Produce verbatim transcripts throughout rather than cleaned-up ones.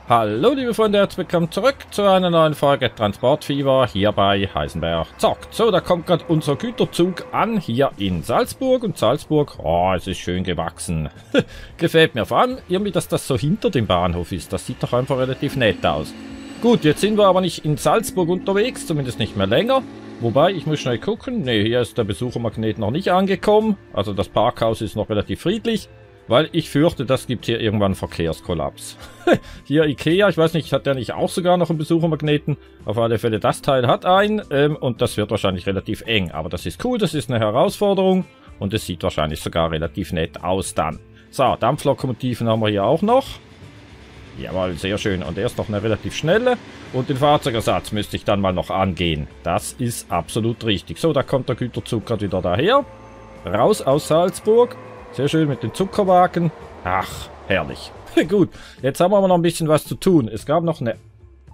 Hallo liebe Freunde, herzlich willkommen zurück zu einer neuen Folge Transportfieber hier bei Heisenberg zockt. So, da kommt gerade unser Güterzug an, hier in Salzburg. Und Salzburg, oh, es ist schön gewachsen. Gefällt mir, vor allem irgendwie, dass das so hinter dem Bahnhof ist. Das sieht doch einfach relativ nett aus. Gut, jetzt sind wir aber nicht in Salzburg unterwegs, zumindest nicht mehr länger. Wobei, ich muss schnell gucken, ne, hier ist der Besuchermagnet noch nicht angekommen. Also das Parkhaus ist noch relativ friedlich. Weil ich fürchte, das gibt hier irgendwann einen Verkehrskollaps. Hier Ikea, ich weiß nicht, hat der nicht auch sogar noch einen Besuchermagneten? Auf alle Fälle, das Teil hat einen ähm, und das wird wahrscheinlich relativ eng. Aber das ist cool, das ist eine Herausforderung und es sieht wahrscheinlich sogar relativ nett aus dann. So, Dampflokomotiven haben wir hier auch noch. Jawohl, sehr schön. Und er ist noch eine relativ schnelle. Und den Fahrzeugersatz müsste ich dann mal noch angehen. Das ist absolut richtig. So, da kommt der Güterzug gerade wieder daher. Raus aus Salzburg. Sehr schön mit den Zuckerwagen. Ach, herrlich. Gut, jetzt haben wir aber noch ein bisschen was zu tun. Es gab noch eine,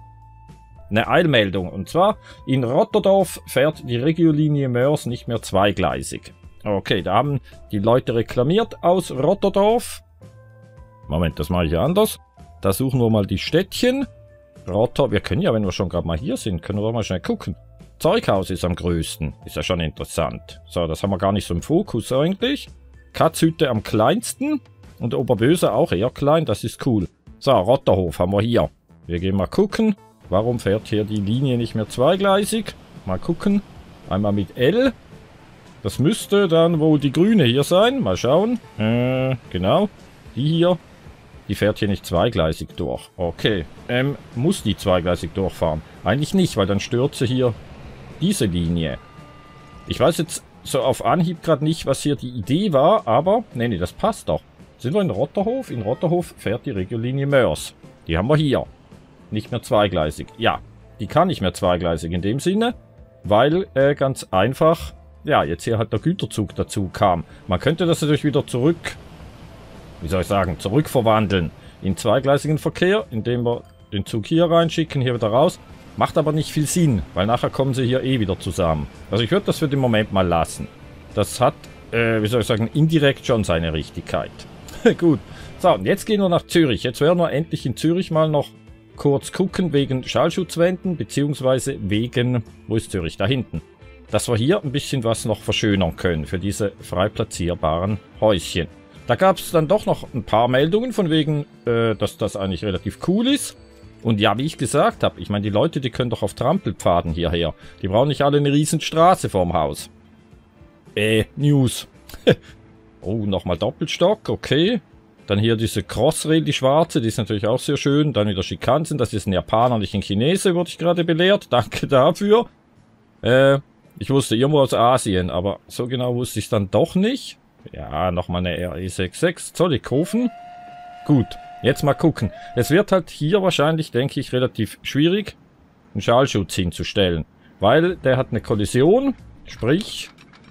eine Eilmeldung. Und zwar, in Rotterdorf fährt die Regiolinie Moers nicht mehr zweigleisig. Okay, da haben die Leute reklamiert aus Rotterdorf. Moment, das mache ich ja anders. Da suchen wir mal die Städtchen. Rotter, wir können ja, wenn wir schon gerade mal hier sind, können wir doch mal schnell gucken. Zeughaus ist am größten. Ist ja schon interessant. So, das haben wir gar nicht so im Fokus eigentlich. Katzhütte am kleinsten und Oberböse auch eher klein, das ist cool. So, Rotterhof haben wir hier. Wir gehen mal gucken, warum fährt hier die Linie nicht mehr zweigleisig. Mal gucken, einmal mit L. Das müsste dann wohl die grüne hier sein, mal schauen. Äh, genau, die hier, die fährt hier nicht zweigleisig durch. Okay, ähm, muss die zweigleisig durchfahren? Eigentlich nicht, weil dann stört sie hier diese Linie. Ich weiß jetzt so auf Anhieb gerade nicht, was hier die Idee war, aber, nee, nee, das passt doch. Sind wir in Rotterhof? In Rotterhof fährt die Regiolinie Moers. Die haben wir hier. Nicht mehr zweigleisig. Ja, die kann nicht mehr zweigleisig in dem Sinne, weil äh, ganz einfach, ja, jetzt hier halt der Güterzug dazu kam. Man könnte das natürlich wieder zurück, wie soll ich sagen, zurückverwandeln in zweigleisigen Verkehr, indem wir den Zug hier reinschicken, hier wieder raus. Macht aber nicht viel Sinn, weil nachher kommen sie hier eh wieder zusammen. Also ich würde das für den Moment mal lassen. Das hat, äh, wie soll ich sagen, indirekt schon seine Richtigkeit. Gut. So, und jetzt gehen wir nach Zürich. Jetzt werden wir endlich in Zürich mal noch kurz gucken wegen Schallschutzwänden, beziehungsweise wegen, wo ist Zürich? Da hinten. Dass wir hier ein bisschen was noch verschönern können für diese frei platzierbaren Häuschen. Da gab es dann doch noch ein paar Meldungen von wegen, äh, dass das eigentlich relativ cool ist. Und ja, wie ich gesagt habe, ich meine, die Leute, die können doch auf Trampelpfaden hierher. Die brauchen nicht alle eine riesen Straße vorm Haus. Äh, News. Oh, nochmal Doppelstock, okay. Dann hier diese Crossrail, die schwarze, die ist natürlich auch sehr schön. Dann wieder Shinkansen, das ist ein Japaner, nicht ein Chinese, wurde ich gerade belehrt. Danke dafür. Äh, ich wusste irgendwo aus Asien, aber so genau wusste ich es dann doch nicht. Ja, nochmal eine R E sechsundsechzig, Zollikofen. Gut. Jetzt mal gucken. Es wird halt hier wahrscheinlich, denke ich, relativ schwierig, einen Schallschutz hinzustellen. Weil der hat eine Kollision. Sprich,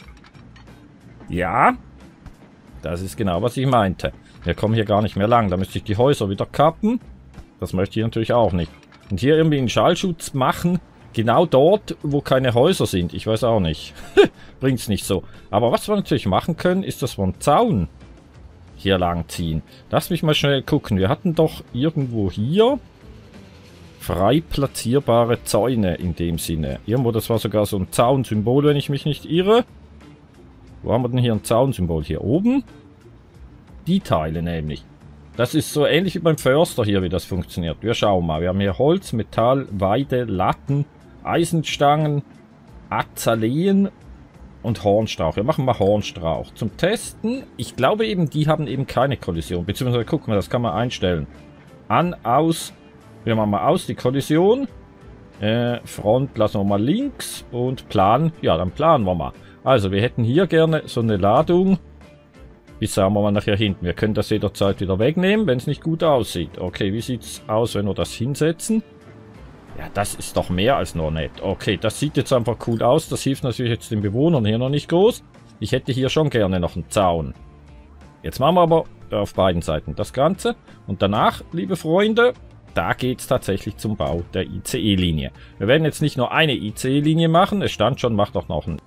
ja, das ist genau, was ich meinte. Wir kommen hier gar nicht mehr lang. Da müsste ich die Häuser wieder kappen. Das möchte ich natürlich auch nicht. Und hier irgendwie einen Schallschutz machen, genau dort, wo keine Häuser sind. Ich weiß auch nicht. Bringt's nicht so. Aber was wir natürlich machen können, ist, dass wir einen Zaun hier lang ziehen. Lass mich mal schnell gucken. Wir hatten doch irgendwo hier frei platzierbare Zäune in dem Sinne. Irgendwo, das war sogar so ein Zaunsymbol, wenn ich mich nicht irre. Wo haben wir denn hier ein Zaunsymbol? Hier oben? Die Teile nämlich. Das ist so ähnlich wie beim Förster hier, wie das funktioniert. Wir schauen mal. Wir haben hier Holz, Metall, Weide, Latten, Eisenstangen, Azaleen und Hornstrauch. Wir machen mal Hornstrauch. Zum Testen, ich glaube eben, die haben eben keine Kollision. Beziehungsweise, guck mal, das kann man einstellen. An, aus. Wir machen mal aus die Kollision. Äh, Front lassen wir mal links. Und Plan, ja, dann planen wir mal. Also, wir hätten hier gerne so eine Ladung. Wie sagen wir mal nachher hinten? Wir können das jederzeit wieder wegnehmen, wenn es nicht gut aussieht. Okay, wie sieht es aus, wenn wir das hinsetzen? Ja, das ist doch mehr als nur nett. Okay, das sieht jetzt einfach cool aus. Das hilft natürlich jetzt den Bewohnern hier noch nicht groß. Ich hätte hier schon gerne noch einen Zaun. Jetzt machen wir aber auf beiden Seiten das Ganze. Und danach, liebe Freunde, da geht es tatsächlich zum Bau der I C E-Linie. Wir werden jetzt nicht nur eine I C E-Linie machen. Es stand schon, macht auch noch einen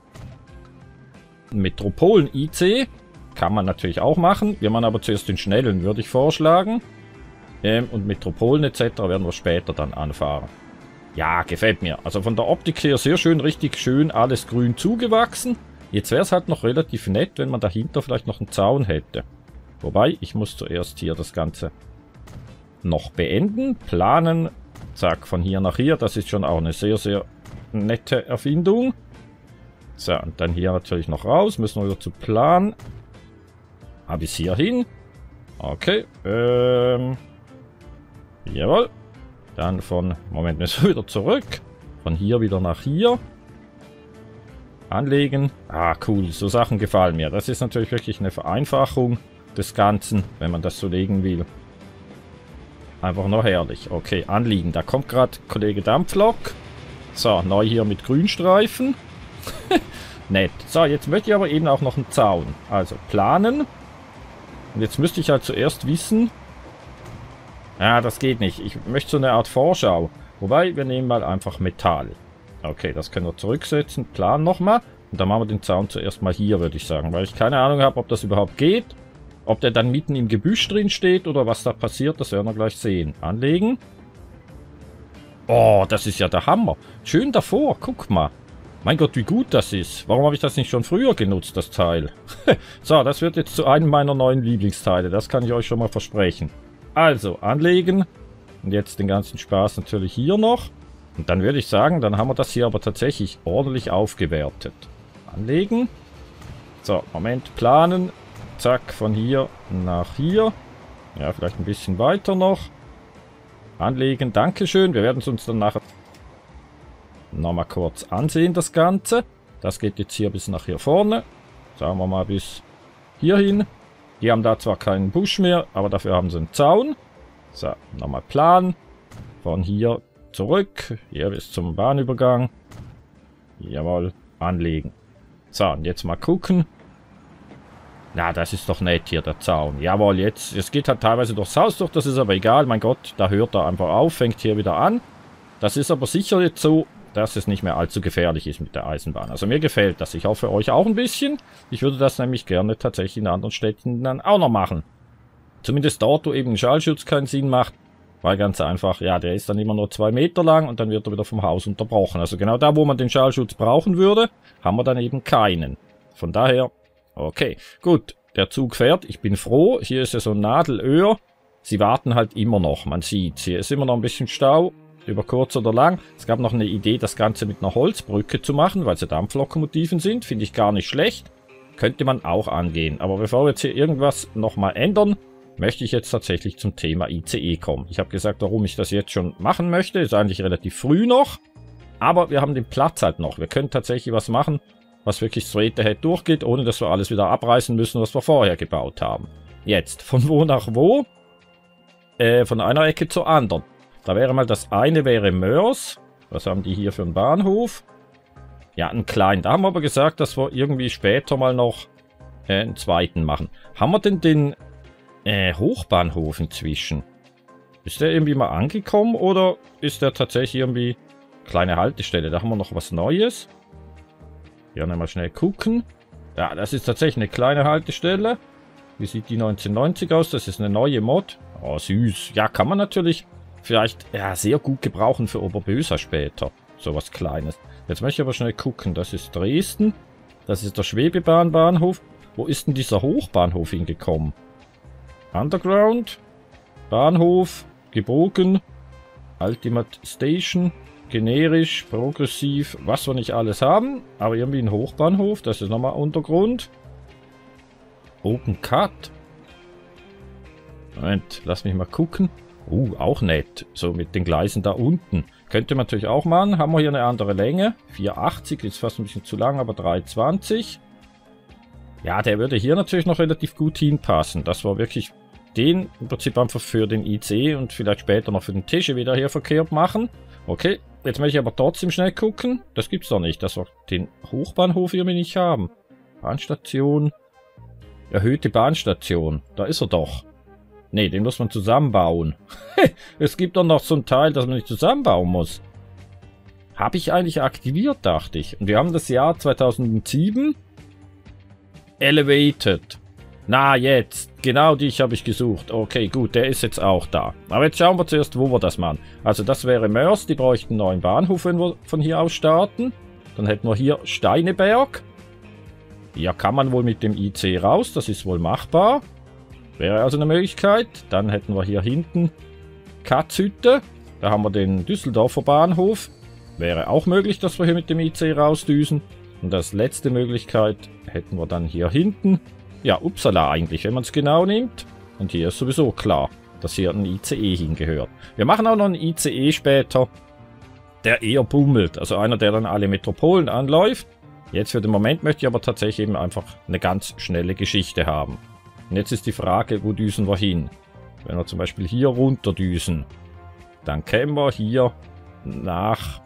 Metropolen-I C. Kann man natürlich auch machen. Wir machen aber zuerst den schnellen, würde ich vorschlagen. Ähm, und Metropolen et cetera werden wir später dann anfahren. Ja, gefällt mir. Also von der Optik her sehr schön, richtig schön alles grün zugewachsen. Jetzt wäre es halt noch relativ nett, wenn man dahinter vielleicht noch einen Zaun hätte. Wobei, ich muss zuerst hier das Ganze noch beenden, planen. Zack, von hier nach hier. Das ist schon auch eine sehr, sehr nette Erfindung. So, und dann hier natürlich noch raus. Müssen wir wieder zu Plan. Ah, bis hier hin. Okay. Ähm. Jawohl. Dann von... Moment, müssen wir wieder zurück. Von hier wieder nach hier. Anlegen. Ah, cool. So Sachen gefallen mir. Das ist natürlich wirklich eine Vereinfachung des Ganzen, wenn man das so legen will. Einfach nur herrlich. Okay, anliegen. Da kommt gerade Kollege Dampflok. So, neu hier mit Grünstreifen. Nett. So, jetzt möchte ich aber eben auch noch einen Zaun. Also, planen. Und jetzt müsste ich halt zuerst wissen... Ja, das geht nicht. Ich möchte so eine Art Vorschau. Wobei, wir nehmen mal einfach Metall. Okay, das können wir zurücksetzen. Plan nochmal. Und dann machen wir den Zaun zuerst mal hier, würde ich sagen. Weil ich keine Ahnung habe, ob das überhaupt geht. Ob der dann mitten im Gebüsch drin steht oder was da passiert, das werden wir gleich sehen. Anlegen. Oh, das ist ja der Hammer. Schön davor, guck mal. Mein Gott, wie gut das ist. Warum habe ich das nicht schon früher genutzt, das Teil? So, das wird jetzt zu einem meiner neuen Lieblingsteile. Das kann ich euch schon mal versprechen. Also, anlegen. Und jetzt den ganzen Spaß natürlich hier noch. Und dann würde ich sagen, dann haben wir das hier aber tatsächlich ordentlich aufgewertet. Anlegen. So, Moment, planen. Zack, von hier nach hier. Ja, vielleicht ein bisschen weiter noch. Anlegen, Dankeschön. Wir werden es uns dann nachher nochmal kurz ansehen, das Ganze. Das geht jetzt hier bis nach hier vorne. Sagen wir mal bis hierhin. Die haben da zwar keinen Busch mehr, aber dafür haben sie einen Zaun. So, nochmal Plan. Von hier zurück. Hier bis zum Bahnübergang. Jawohl, anlegen. So, und jetzt mal gucken. Na, das ist doch nett hier, der Zaun. Jawohl, jetzt, es geht halt teilweise durchs Haus durch, das ist aber egal. Mein Gott, da hört er einfach auf, fängt hier wieder an. Das ist aber sicher jetzt so, dass es nicht mehr allzu gefährlich ist mit der Eisenbahn. Also mir gefällt das. Ich hoffe euch auch ein bisschen. Ich würde das nämlich gerne tatsächlich in anderen Städten dann auch noch machen. Zumindest dort, wo eben ein Schallschutz keinen Sinn macht. Weil ganz einfach, ja, der ist dann immer nur zwei Meter lang und dann wird er wieder vom Haus unterbrochen. Also genau da, wo man den Schallschutz brauchen würde, haben wir dann eben keinen. Von daher, okay. Gut, der Zug fährt. Ich bin froh. Hier ist ja so ein Nadelöhr. Sie warten halt immer noch. Man sieht, hier ist immer noch ein bisschen Stau. Über kurz oder lang. Es gab noch eine Idee, das Ganze mit einer Holzbrücke zu machen, weil sie Dampflokomotiven sind. Finde ich gar nicht schlecht. Könnte man auch angehen. Aber bevor wir jetzt hier irgendwas nochmal ändern, möchte ich jetzt tatsächlich zum Thema I C E kommen. Ich habe gesagt, warum ich das jetzt schon machen möchte. Ist eigentlich relativ früh noch. Aber wir haben den Platz halt noch. Wir können tatsächlich was machen, was wirklich straight ahead durchgeht, ohne dass wir alles wieder abreißen müssen, was wir vorher gebaut haben. Jetzt, von wo nach wo? Äh, von einer Ecke zur anderen. Da wäre mal das eine wäre Mörs. Was haben die hier für einen Bahnhof? Ja, einen kleinen. Da haben wir aber gesagt, dass wir irgendwie später mal noch äh, einen zweiten machen. Haben wir denn den äh, Hochbahnhof inzwischen? Ist der irgendwie mal angekommen oder ist der tatsächlich irgendwie kleine Haltestelle? Da haben wir noch was Neues. Hier mal schnell gucken. Ja, das ist tatsächlich eine kleine Haltestelle. Wie sieht die neunzehnhundertneunzig aus? Das ist eine neue Mod. Oh, süß. Ja, kann man natürlich vielleicht ja, sehr gut gebrauchen für Oberböser später. So was Kleines. Jetzt möchte ich aber schnell gucken. Das ist Dresden. Das ist der Schwebebahnbahnhof. Wo ist denn dieser Hochbahnhof hingekommen? Underground. Bahnhof. Gebogen. Ultimate Station. Generisch. Progressiv. Was wir nicht alles haben. Aber irgendwie ein Hochbahnhof. Das ist nochmal Untergrund. Open Cut. Moment, lass mich mal gucken. Uh, auch nett. So mit den Gleisen da unten. Könnte man natürlich auch machen. Haben wir hier eine andere Länge. vier achtzig, ist fast ein bisschen zu lang, aber drei zwanzig. Ja, der würde hier natürlich noch relativ gut hinpassen. Das war wirklich den im Prinzip einfach für den I C und vielleicht später noch für den T G V wieder hier verkehrt machen. Okay, jetzt möchte ich aber trotzdem schnell gucken. Das gibt's doch nicht, dass wir den Hochbahnhof hier nicht haben. Bahnstation. Erhöhte Bahnstation. Da ist er doch. Ne, den muss man zusammenbauen. Es gibt doch noch so ein Teil, das man nicht zusammenbauen muss. Habe ich eigentlich aktiviert, dachte ich. Und wir haben das Jahr zweitausendsieben. Elevated. Na, jetzt. Genau dich habe ich gesucht. Okay, gut, der ist jetzt auch da. Aber jetzt schauen wir zuerst, wo wir das machen. Also das wäre Moers, die bräuchten einen neuen Bahnhof, wenn wir von hier aus starten. Dann hätten wir hier Steineberg. Hier kann man wohl mit dem I C raus, das ist wohl machbar. Wäre also eine Möglichkeit. Dann hätten wir hier hinten Katzhütte. Da haben wir den Düsseldorfer Bahnhof. Wäre auch möglich, dass wir hier mit dem I C rausdüsen. Und als letzte Möglichkeit hätten wir dann hier hinten, ja, Uppsala eigentlich, wenn man es genau nimmt. Und hier ist sowieso klar, dass hier ein I C E hingehört. Wir machen auch noch einen I C E später, der eher bummelt. Also einer, der dann alle Metropolen anläuft. Jetzt für den Moment möchte ich aber tatsächlich eben einfach eine ganz schnelle Geschichte haben. Und jetzt ist die Frage, wo düsen wir hin? Wenn wir zum Beispiel hier runter düsen, dann kämen wir hier nach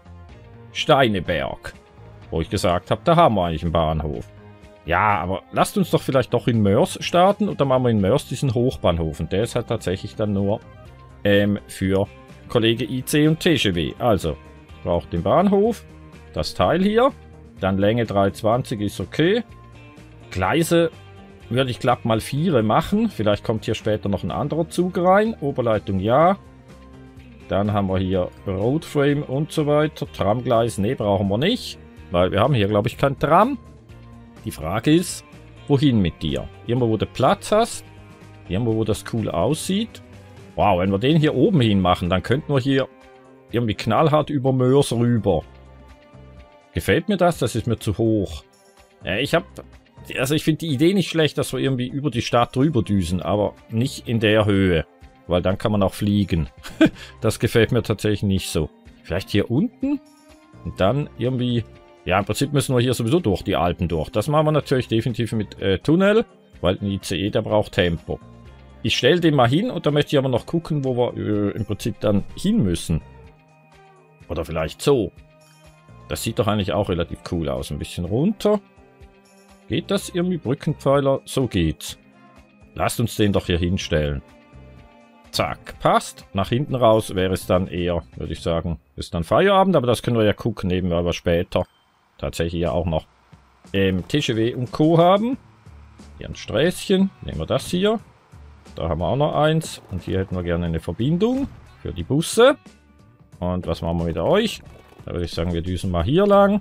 Steineberg. Wo ich gesagt habe, da haben wir eigentlich einen Bahnhof. Ja, aber lasst uns doch vielleicht doch in Moers starten und dann machen wir in Moers diesen Hochbahnhof. Und der ist halt tatsächlich dann nur ähm, für Kollege I C und T G W. Also, braucht den Bahnhof, das Teil hier, dann Länge dreihundertzwanzig ist okay. Gleise würde ich glatt mal vier machen. Vielleicht kommt hier später noch ein anderer Zug rein. Oberleitung ja. Dann haben wir hier Roadframe und so weiter. Tramgleis, ne, brauchen wir nicht. Weil wir haben hier, glaube ich, kein Tram. Die Frage ist, wohin mit dir? Irgendwo, wo du Platz hast. Irgendwo, wo das cool aussieht. Wow, wenn wir den hier oben hin machen, dann könnten wir hier irgendwie knallhart über Moers rüber. Gefällt mir das? Das ist mir zu hoch. Ja, ich habe... Also ich finde die Idee nicht schlecht, dass wir irgendwie über die Stadt drüber düsen, aber nicht in der Höhe. Weil dann kann man auch fliegen. Das gefällt mir tatsächlich nicht so. Vielleicht hier unten? Und dann irgendwie... Ja, im Prinzip müssen wir hier sowieso durch die Alpen durch. Das machen wir natürlich definitiv mit äh, Tunnel, weil ein I C E, der braucht Tempo. Ich stelle den mal hin und da möchte ich aber noch gucken, wo wir äh, im Prinzip dann hin müssen. Oder vielleicht so. Das sieht doch eigentlich auch relativ cool aus. Ein bisschen runter. Geht das irgendwie? Brückenpfeiler? So geht's. Lasst uns den doch hier hinstellen. Zack, passt. Nach hinten raus wäre es dann eher, würde ich sagen, ist dann Feierabend. Aber das können wir ja gucken, eben weil wir später tatsächlich ja auch noch ähm, T G W und Co. haben. Hier ein Sträßchen. Nehmen wir das hier. Da haben wir auch noch eins. Und hier hätten wir gerne eine Verbindung für die Busse. Und was machen wir mit euch? Da würde ich sagen, wir düsen mal hier lang.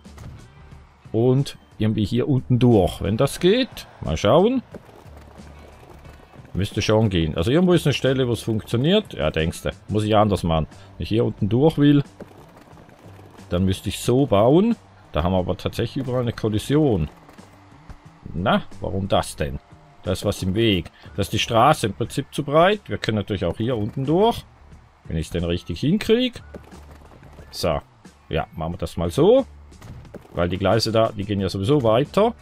Und irgendwie hier unten durch. Wenn das geht. Mal schauen. Müsste schon gehen. Also irgendwo ist eine Stelle, wo es funktioniert. Ja, denkst du. Muss ich anders machen. Wenn ich hier unten durch will, dann müsste ich so bauen. Da haben wir aber tatsächlich überall eine Kollision. Na, warum das denn? Da ist was im Weg. Da ist die Straße im Prinzip zu breit. Wir können natürlich auch hier unten durch. Wenn ich es denn richtig hinkriege. So. Ja, machen wir das mal so. Weil die Gleise da, die gehen ja sowieso weiter.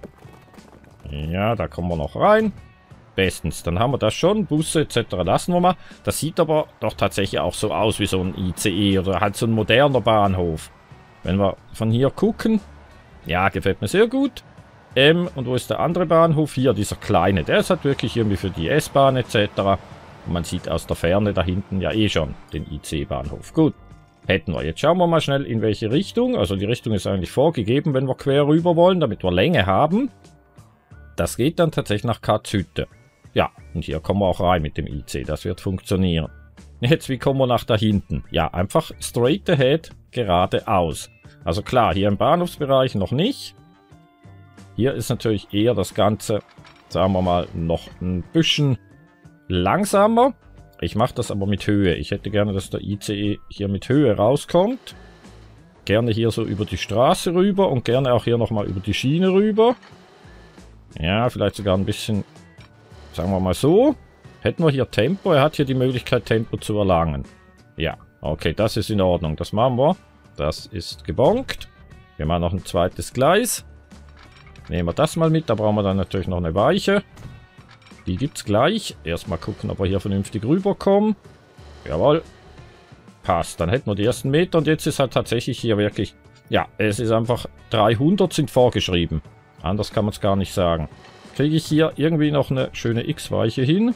Ja, da kommen wir noch rein. Bestens. Dann haben wir das schon. Busse et cetera lassen wir mal. Das sieht aber doch tatsächlich auch so aus wie so ein I C E oder halt so ein moderner Bahnhof. Wenn wir von hier gucken. Ja, gefällt mir sehr gut. Ähm, und wo ist der andere Bahnhof? Hier, dieser kleine. Der ist halt wirklich irgendwie für die S-Bahn et cetera. Und man sieht aus der Ferne da hinten ja eh schon den I C-Bahnhof. Gut. Hätten wir. Jetzt schauen wir mal schnell in welche Richtung. Also die Richtung ist eigentlich vorgegeben, wenn wir quer rüber wollen, damit wir Länge haben. Das geht dann tatsächlich nach Katzhütte. Ja, und hier kommen wir auch rein mit dem I C. Das wird funktionieren. Jetzt, wie kommen wir nach da hinten? Ja, einfach straight ahead, geradeaus. Also klar, hier im Bahnhofsbereich noch nicht. Hier ist natürlich eher das Ganze, sagen wir mal, noch ein bisschen langsamer. Ich mache das aber mit Höhe. Ich hätte gerne, dass der I C E hier mit Höhe rauskommt. Gerne hier so über die Straße rüber und gerne auch hier nochmal über die Schiene rüber. Ja, vielleicht sogar ein bisschen, sagen wir mal so. Hätten wir hier Tempo. Er hat hier die Möglichkeit, Tempo zu erlangen. Ja, okay, das ist in Ordnung. Das machen wir. Das ist gebonkt. Wir machen noch ein zweites Gleis. Nehmen wir das mal mit. Da brauchen wir dann natürlich noch eine Weiche. Die gibt es gleich. Erstmal gucken, ob wir hier vernünftig rüberkommen. Jawohl. Passt. Dann hätten wir die ersten Meter. Und jetzt ist halt tatsächlich hier wirklich... Ja, es ist einfach... dreihundert sind vorgeschrieben. Anders kann man es gar nicht sagen. Kriege ich hier irgendwie noch eine schöne X-Weiche hin?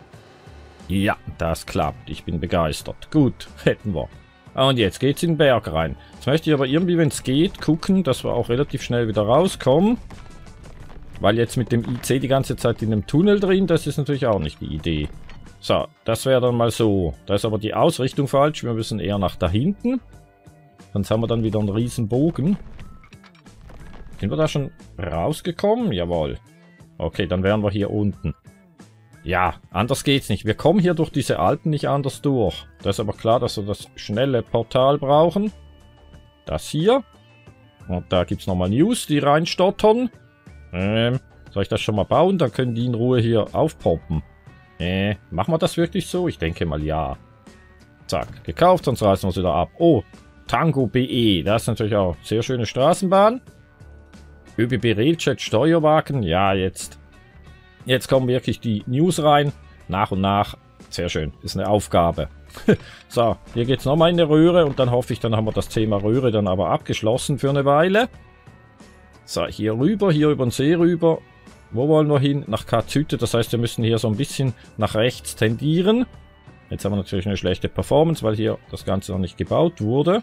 Ja, das klappt. Ich bin begeistert. Gut, hätten wir. Und jetzt geht's in den Berg rein. Jetzt möchte ich aber irgendwie, wenn es geht, gucken, dass wir auch relativ schnell wieder rauskommen. Weil jetzt mit dem I C die ganze Zeit in dem Tunnel drin, das ist natürlich auch nicht die Idee. So, das wäre dann mal so. Da ist aber die Ausrichtung falsch. Wir müssen eher nach da hinten. Sonst haben wir dann wieder einen riesen Bogen. Sind wir da schon rausgekommen? Jawohl. Okay, dann wären wir hier unten. Ja, anders geht's nicht. Wir kommen hier durch diese Alpen nicht anders durch. Da ist aber klar, dass wir das schnelle Portal brauchen. Das hier. Und da gibt es nochmal News, die reinstottern. Ähm, soll ich das schon mal bauen? Dann können die in Ruhe hier aufpoppen. Äh, machen wir das wirklich so? Ich denke mal ja. Zack, gekauft, sonst reißen wir es wieder ab. Oh, Tango B E. Das ist natürlich auch sehr schöne Straßenbahn. ÖBB Railjet Steuerwagen. Ja, jetzt. Jetzt kommen wirklich die News rein. Nach und nach. Sehr schön. Ist eine Aufgabe. So, hier geht es nochmal in eine Röhre. Und dann hoffe ich, dann haben wir das Thema Röhre dann aber abgeschlossen für eine Weile. So, hier rüber, hier über den See rüber. Wo wollen wir hin? Nach Katzhütte. Das heißt, wir müssen hier so ein bisschen nach rechts tendieren. Jetzt haben wir natürlich eine schlechte Performance, weil hier das Ganze noch nicht gebaut wurde.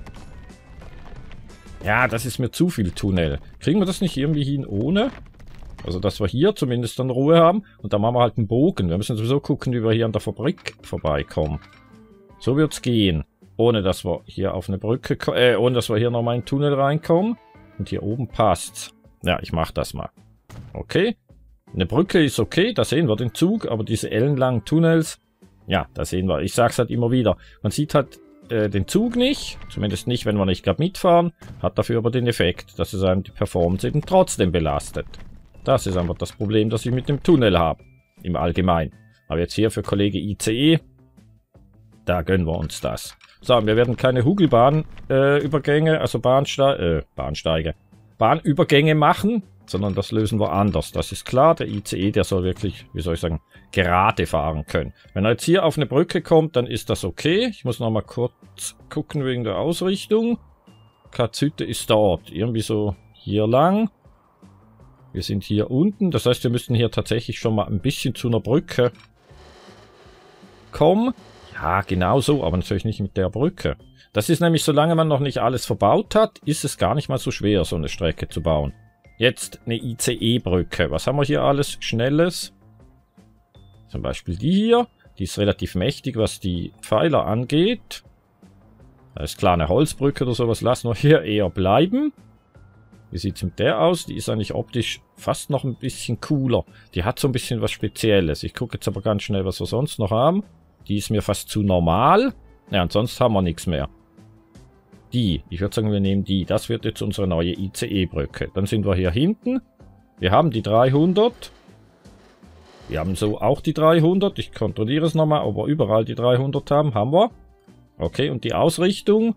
Ja, das ist mir zu viel Tunnel. Kriegen wir das nicht irgendwie hin ohne? Also, dass wir hier zumindest dann Ruhe haben. Und dann machen wir halt einen Bogen. Wir müssen sowieso gucken, wie wir hier an der Fabrik vorbeikommen. So wird es gehen. Ohne, dass wir hier auf eine Brücke kommen. Äh, ohne, dass wir hier nochmal in den Tunnel reinkommen. Und hier oben passt's. Ja, ich mache das mal. Okay. Eine Brücke ist okay. Da sehen wir den Zug. Aber diese ellenlangen Tunnels. Ja, da sehen wir. Ich sag's halt immer wieder. Man sieht halt äh, den Zug nicht. Zumindest nicht, wenn wir nicht gerade mitfahren. Hat dafür aber den Effekt, dass es einem die Performance eben trotzdem belastet. Das ist einfach das Problem, das ich mit dem Tunnel habe. Im Allgemeinen. Aber jetzt hier für Kollege I C E. Da gönnen wir uns das. So, wir werden keine Hugelbahnübergänge, äh, also Bahnste äh, Bahnsteige, Bahnübergänge machen, sondern das lösen wir anders. Das ist klar, der I C E, der soll wirklich, wie soll ich sagen, gerade fahren können. Wenn er jetzt hier auf eine Brücke kommt, dann ist das okay. Ich muss noch mal kurz gucken wegen der Ausrichtung. Katzhütte ist dort, irgendwie so hier lang. Wir sind hier unten, das heißt, wir müssen hier tatsächlich schon mal ein bisschen zu einer Brücke kommen. Ja, genau so, aber natürlich nicht mit der Brücke. Das ist nämlich, solange man noch nicht alles verbaut hat, ist es gar nicht mal so schwer, so eine Strecke zu bauen. Jetzt eine I C E-Brücke. Was haben wir hier alles Schnelles? Zum Beispiel die hier. Die ist relativ mächtig, was die Pfeiler angeht. Da ist klar, eine Holzbrücke oder sowas lassen wir hier eher bleiben. Wie sieht es mit der aus? Die ist eigentlich optisch fast noch ein bisschen cooler. Die hat so ein bisschen was Spezielles. Ich gucke jetzt aber ganz schnell, was wir sonst noch haben. Die ist mir fast zu normal. Ja, und sonst haben wir nichts mehr. Die. Ich würde sagen, wir nehmen die. Das wird jetzt unsere neue I C E-Brücke. Dann sind wir hier hinten. Wir haben die dreihundert. Wir haben so auch die dreihundert. Ich kontrolliere es nochmal, ob wir überall die dreihundert haben. Haben wir. Okay, und die Ausrichtung.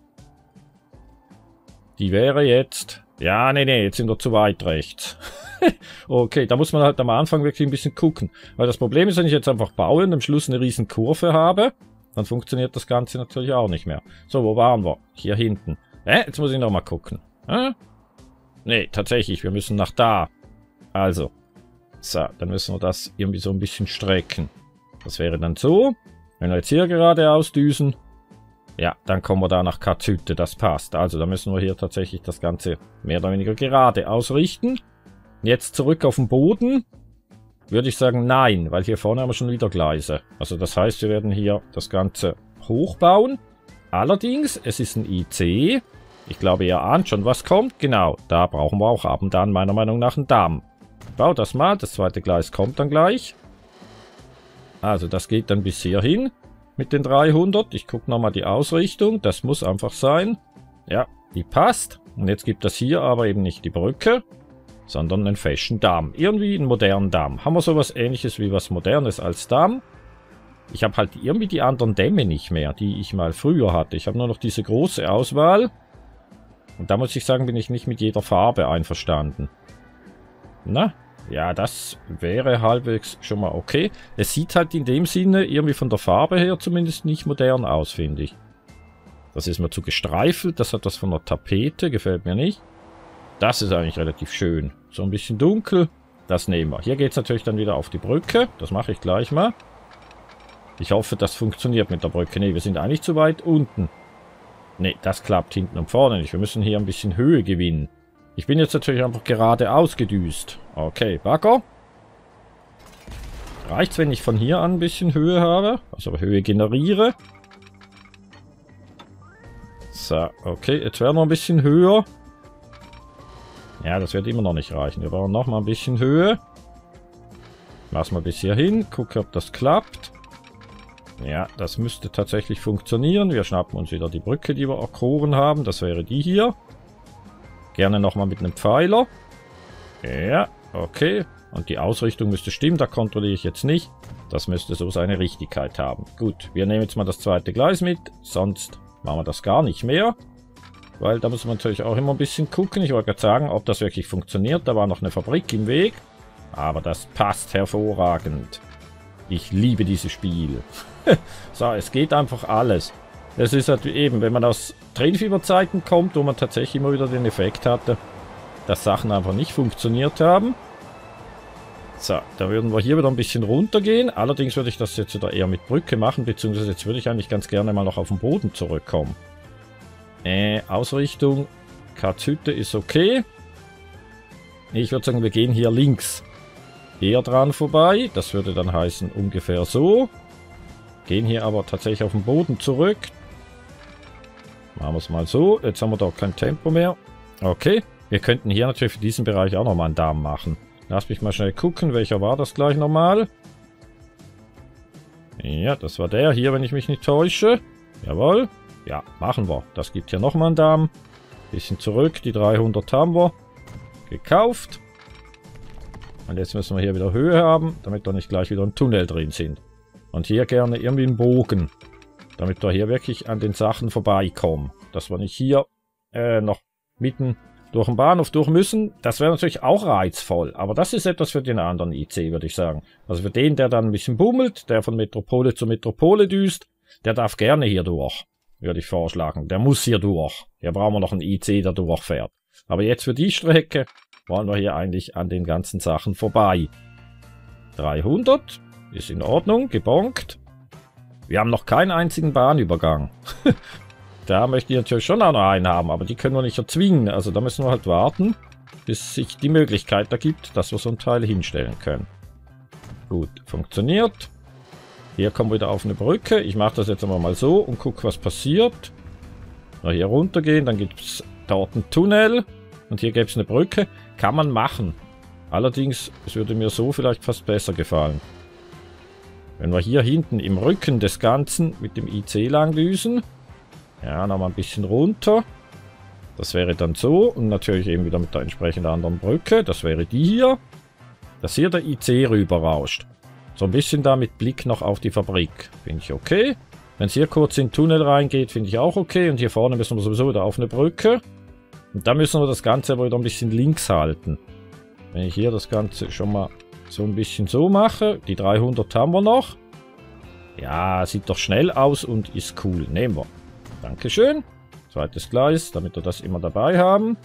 Die wäre jetzt... Ja, nee, nee, jetzt sind wir zu weit rechts. Okay, da muss man halt am Anfang wirklich ein bisschen gucken. Weil das Problem ist, wenn ich jetzt einfach baue und am Schluss eine riesen Kurve habe, dann funktioniert das Ganze natürlich auch nicht mehr. So, wo waren wir? Hier hinten. Äh, jetzt muss ich nochmal gucken. Äh? Nee, tatsächlich, wir müssen nach da. Also. So, dann müssen wir das irgendwie so ein bisschen strecken. Das wäre dann so. Wenn wir jetzt hier geradeaus düsen. Ja, dann kommen wir da nach Katzhütte, das passt. Also, da müssen wir hier tatsächlich das Ganze mehr oder weniger gerade ausrichten. Jetzt zurück auf den Boden. Würde ich sagen, nein, weil hier vorne haben wir schon wieder Gleise. Also, das heißt, wir werden hier das Ganze hochbauen. Allerdings, es ist ein I C. Ich glaube, ihr ahnt schon, was kommt. Genau, da brauchen wir auch ab und an meiner Meinung nach einen Damm. Ich baue das mal, das zweite Gleis kommt dann gleich. Also, das geht dann bis hierhin. Mit den dreihundert. Ich gucke nochmal die Ausrichtung. Das muss einfach sein. Ja, die passt. Und jetzt gibt es hier aber eben nicht die Brücke, sondern einen festen Damm. Irgendwie einen modernen Damm. Haben wir sowas Ähnliches wie was Modernes als Damm? Ich habe halt irgendwie die anderen Dämme nicht mehr, die ich mal früher hatte. Ich habe nur noch diese große Auswahl. Und da muss ich sagen, bin ich nicht mit jeder Farbe einverstanden. Na? Ja, das wäre halbwegs schon mal okay. Es sieht halt in dem Sinne irgendwie von der Farbe her zumindest nicht modern aus, finde ich. Das ist mir zu gestreifelt. Das hat was von der Tapete. Gefällt mir nicht. Das ist eigentlich relativ schön. So ein bisschen dunkel. Das nehmen wir. Hier geht es natürlich dann wieder auf die Brücke. Das mache ich gleich mal. Ich hoffe, das funktioniert mit der Brücke. Ne, wir sind eigentlich zu weit unten. Ne, das klappt hinten und vorne nicht. Wir müssen hier ein bisschen Höhe gewinnen. Ich bin jetzt natürlich einfach geradeaus gedüst. Okay, Bagger. Reicht's, wenn ich von hier an ein bisschen Höhe habe? Also Höhe generiere. So, okay, jetzt wäre noch ein bisschen höher. Ja, das wird immer noch nicht reichen. Wir brauchen noch mal ein bisschen Höhe. Lass mal bis hier hin. Gucke, ob das klappt. Ja, das müsste tatsächlich funktionieren. Wir schnappen uns wieder die Brücke, die wir erkoren haben. Das wäre die hier. Gerne nochmal mit einem Pfeiler. Ja, okay. Und die Ausrichtung müsste stimmen. Da kontrolliere ich jetzt nicht. Das müsste so seine Richtigkeit haben. Gut, wir nehmen jetzt mal das zweite Gleis mit. Sonst machen wir das gar nicht mehr. Weil da muss man natürlich auch immer ein bisschen gucken. Ich wollte gerade sagen, ob das wirklich funktioniert. Da war noch eine Fabrik im Weg. Aber das passt hervorragend. Ich liebe dieses Spiel. So, es geht einfach alles. Es ist halt eben, wenn man aus Trainfieber-Zeiten kommt, wo man tatsächlich immer wieder den Effekt hatte, dass Sachen einfach nicht funktioniert haben. So, da würden wir hier wieder ein bisschen runtergehen. Allerdings würde ich das jetzt wieder eher mit Brücke machen, beziehungsweise jetzt würde ich eigentlich ganz gerne mal noch auf den Boden zurückkommen. Äh, Ausrichtung, Katzhütte ist okay. Ich würde sagen, wir gehen hier links eher dran vorbei. Das würde dann heißen ungefähr so. Gehen hier aber tatsächlich auf den Boden zurück. Machen wir es mal so. Jetzt haben wir doch kein Tempo mehr. Okay. Wir könnten hier natürlich für diesen Bereich auch nochmal einen Damm machen. Lass mich mal schnell gucken. Welcher war das gleich nochmal? Ja, das war der hier, wenn ich mich nicht täusche. Jawohl. Ja, machen wir. Das gibt hier nochmal einen Damm. Bisschen zurück. Die dreihundert haben wir gekauft. Und jetzt müssen wir hier wieder Höhe haben, damit da nicht gleich wieder ein Tunnel drin sind. Und hier gerne irgendwie einen Bogen, damit wir hier wirklich an den Sachen vorbeikommen. Dass wir nicht hier äh, noch mitten durch den Bahnhof durch müssen. Das wäre natürlich auch reizvoll, aber das ist etwas für den anderen I C, würde ich sagen. Also für den, der dann ein bisschen bummelt, der von Metropole zu Metropole düst, der darf gerne hier durch, würde ich vorschlagen. Der muss hier durch. Hier brauchen wir noch einen I C, der durchfährt. Aber jetzt für die Strecke wollen wir hier eigentlich an den ganzen Sachen vorbei. dreihundert ist in Ordnung, gebonkt. Wir haben noch keinen einzigen Bahnübergang. Da möchte ich natürlich schon auch noch einen haben, aber die können wir nicht erzwingen. Also da müssen wir halt warten, bis sich die Möglichkeit ergibt, dass wir so ein Teil hinstellen können. Gut, funktioniert. Hier kommen wir wieder auf eine Brücke. Ich mache das jetzt einmal mal so und gucke, was passiert. Na, hier runtergehen, dann gibt es dort einen Tunnel. Und hier gäbe es eine Brücke. Kann man machen. Allerdings, es würde mir so vielleicht fast besser gefallen. Wenn wir hier hinten im Rücken des Ganzen mit dem I C lang düsen. Ja, nochmal ein bisschen runter. Das wäre dann so. Und natürlich eben wieder mit der entsprechenden anderen Brücke. Das wäre die hier. Dass hier der I C rüber rauscht. So ein bisschen da mit Blick noch auf die Fabrik. Finde ich okay. Wenn es hier kurz in den Tunnel reingeht, finde ich auch okay. Und hier vorne müssen wir sowieso wieder auf eine Brücke. Und da müssen wir das Ganze aber wieder ein bisschen links halten. Wenn ich hier das Ganze schon mal so ein bisschen so mache. Die dreihundert haben wir noch. Ja, sieht doch schnell aus und ist cool. Nehmen wir. Dankeschön. Zweites Gleis, damit wir das immer dabei haben.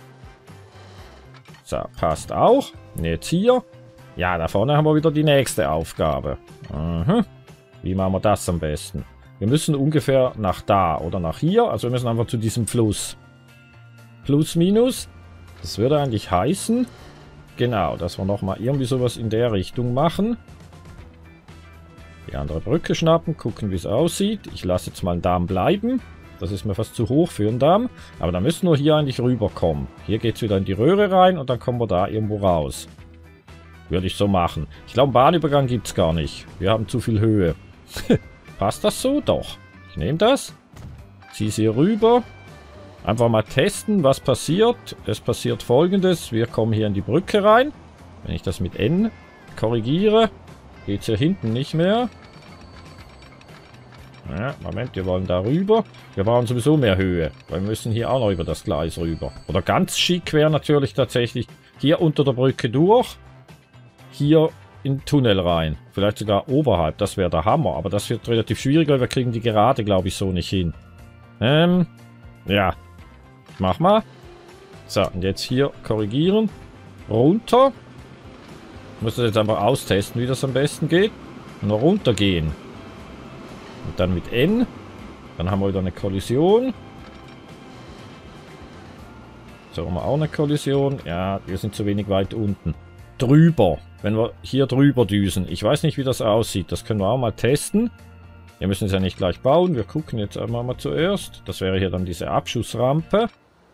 So, passt auch. Und jetzt hier. Ja, da vorne haben wir wieder die nächste Aufgabe. Mhm. Wie machen wir das am besten? Wir müssen ungefähr nach da oder nach hier. Also wir müssen einfach zu diesem Fluss. Plus, minus. Das würde eigentlich heißen, genau, dass wir nochmal irgendwie sowas in der Richtung machen. Die andere Brücke schnappen, gucken, wie es aussieht. Ich lasse jetzt mal einen Damm bleiben. Das ist mir fast zu hoch für einen Damm. Aber da müssen wir hier eigentlich rüberkommen. Hier geht es wieder in die Röhre rein und dann kommen wir da irgendwo raus. Würde ich so machen. Ich glaube, einen Bahnübergang gibt es gar nicht. Wir haben zu viel Höhe. Passt das so? Doch. Ich nehme das. Ziehe es hier rüber. Einfach mal testen, was passiert. Es passiert Folgendes. Wir kommen hier in die Brücke rein. Wenn ich das mit N korrigiere, geht es hier hinten nicht mehr. Ja, Moment, wir wollen da rüber. Wir brauchen sowieso mehr Höhe. Weil wir müssen hier auch noch über das Gleis rüber. Oder ganz schick wäre natürlich tatsächlich hier unter der Brücke durch. Hier in den Tunnel rein. Vielleicht sogar oberhalb. Das wäre der Hammer. Aber das wird relativ schwierig, weil wir kriegen die gerade, glaube ich, so nicht hin. Ähm, ja. Mach mal. So, und jetzt hier korrigieren. Runter. Ich muss das jetzt einfach austesten, wie das am besten geht. Und noch runter gehen. Und dann mit N. Dann haben wir wieder eine Kollision. So haben wir auch eine Kollision. Ja, wir sind zu wenig weit unten. Drüber. Wenn wir hier drüber düsen. Ich weiß nicht, wie das aussieht. Das können wir auch mal testen. Wir müssen es ja nicht gleich bauen. Wir gucken jetzt einmal mal zuerst. Das wäre hier dann diese Abschussrampe.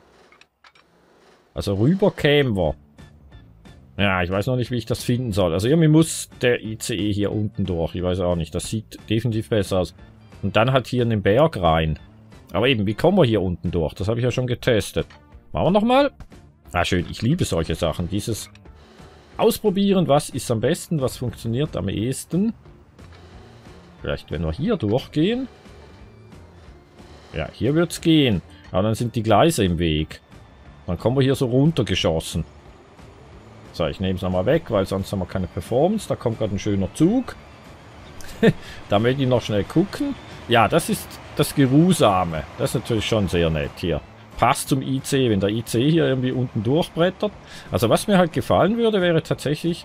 Also rüber kämen wir. Ja, ich weiß noch nicht, wie ich das finden soll. Also irgendwie muss der I C E hier unten durch. Ich weiß auch nicht. Das sieht definitiv besser aus. Und dann halt hier in den Berg rein. Aber eben, wie kommen wir hier unten durch? Das habe ich ja schon getestet. Machen wir nochmal. Ah, schön. Ich liebe solche Sachen. Dieses Ausprobieren, was ist am besten, was funktioniert am ehesten. Vielleicht, wenn wir hier durchgehen. Ja, hier wird es gehen. Aber dann sind die Gleise im Weg. Dann kommen wir hier so runtergeschossen. So, ich nehme es nochmal weg, weil sonst haben wir keine Performance. Da kommt gerade ein schöner Zug. Da möchte ich noch schnell gucken. Ja, das ist das Geruhsame. Das ist natürlich schon sehr nett hier. Passt zum I C, wenn der I C hier irgendwie unten durchbrettert. Also was mir halt gefallen würde, wäre tatsächlich...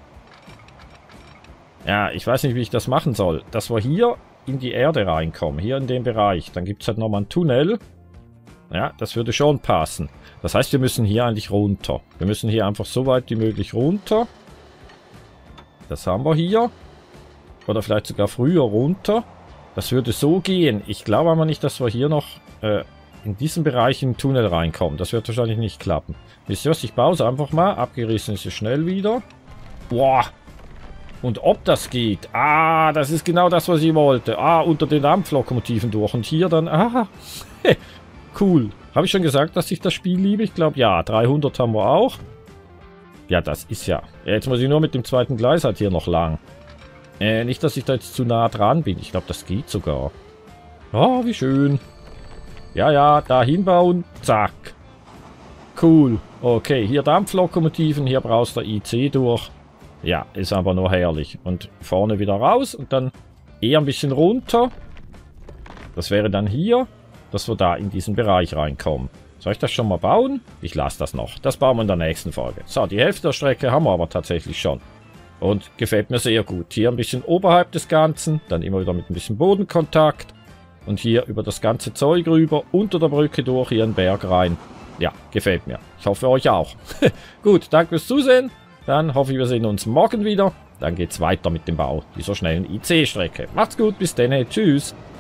Ja, ich weiß nicht, wie ich das machen soll. Dass wir hier in die Erde reinkommen. Hier in den Bereich. Dann gibt es halt nochmal einen Tunnel. Ja, das würde schon passen. Das heißt, wir müssen hier eigentlich runter. Wir müssen hier einfach so weit wie möglich runter. Das haben wir hier. Oder vielleicht sogar früher runter. Das würde so gehen. Ich glaube aber nicht, dass wir hier noch äh, in diesem Bereich in den Tunnel reinkommen. Das wird wahrscheinlich nicht klappen. Wisst ihr was? Ich baue es einfach mal. Abgerissen ist es schnell wieder. Boah. Und ob das geht. Ah, das ist genau das, was ich wollte. Ah, unter den Dampflokomotiven durch. Und hier dann... Ah, cool. Habe ich schon gesagt, dass ich das Spiel liebe? Ich glaube, ja. dreihundert haben wir auch. Ja, das ist ja... Jetzt muss ich nur mit dem zweiten Gleis halt hier noch lang. Äh, nicht, dass ich da jetzt zu nah dran bin. Ich glaube, das geht sogar. Oh, wie schön. Ja, ja, da hinbauen. Zack. Cool. Okay, hier Dampflokomotiven. Hier brauchst du I C durch. Ja, ist aber nur herrlich. Und vorne wieder raus und dann eher ein bisschen runter. Das wäre dann hier, dass wir da in diesen Bereich reinkommen. Soll ich das schon mal bauen? Ich lasse das noch. Das bauen wir in der nächsten Folge. So, die Hälfte der Strecke haben wir aber tatsächlich schon. Und gefällt mir sehr gut. Hier ein bisschen oberhalb des Ganzen. Dann immer wieder mit ein bisschen Bodenkontakt. Und hier über das ganze Zeug rüber. Unter der Brücke durch, hier in den Berg rein. Ja, gefällt mir. Ich hoffe euch auch. Gut, danke fürs Zusehen. Dann hoffe ich, wir sehen uns morgen wieder. Dann geht's weiter mit dem Bau dieser schnellen I C-Strecke. Macht's gut, bis dann. Tschüss.